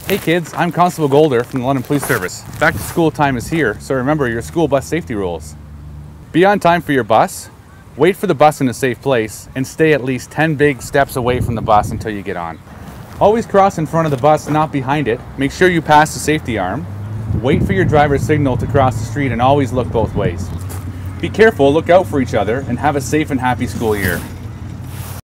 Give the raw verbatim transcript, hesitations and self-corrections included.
Hey kids, I'm Constable Golder from the London Police Service. Back to school time is here, so remember your school bus safety rules. Be on time for your bus, wait for the bus in a safe place, and stay at least ten big steps away from the bus until you get on. Always cross in front of the bus, not behind it. Make sure you pass the safety arm. Wait for your driver's signal to cross the street and always look both ways. Be careful, look out for each other, and have a safe and happy school year.